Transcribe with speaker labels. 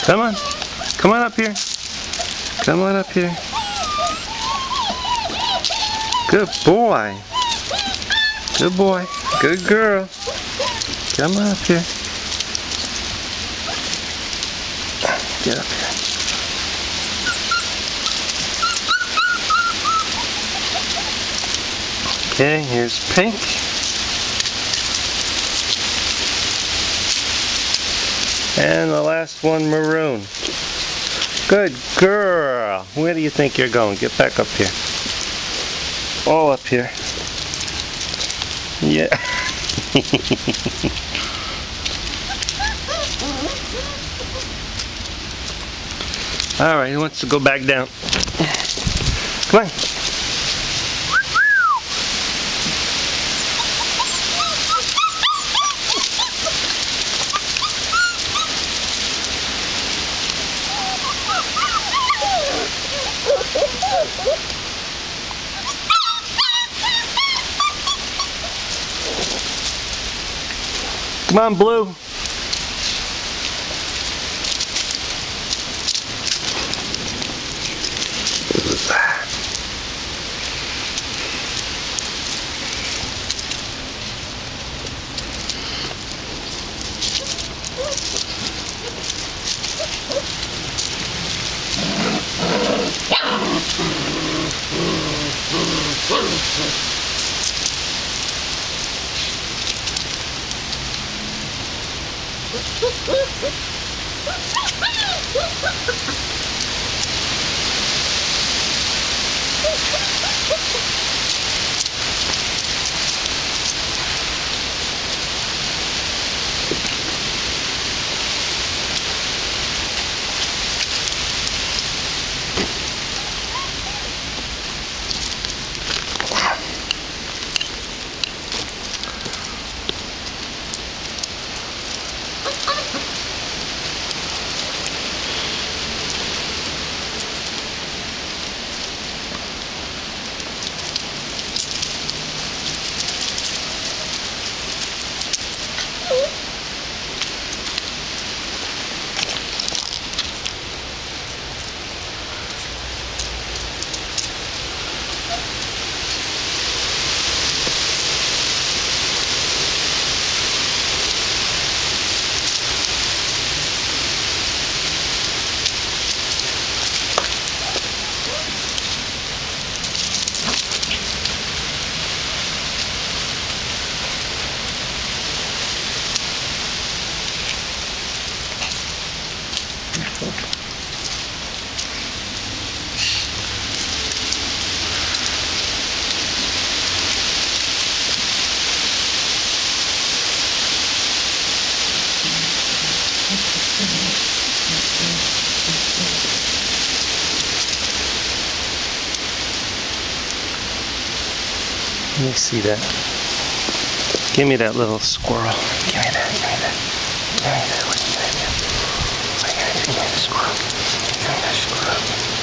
Speaker 1: Come on. Come on up here. Come on up here. Good boy. Good boy. Good girl. Come on up here. Get up here. Okay, here's Pink. And the last one, Maroon. Good girl. Where do you think you're going? Get back up here. All up here. Yeah. Alright, he wants to go back down. Come on. Come on, Blue. Let me see that. Give me that little squirrel. Give me that, give me that. Give me that, what are you gonna do? What are you gonna do? Give me the squirrel. Give me that squirrel.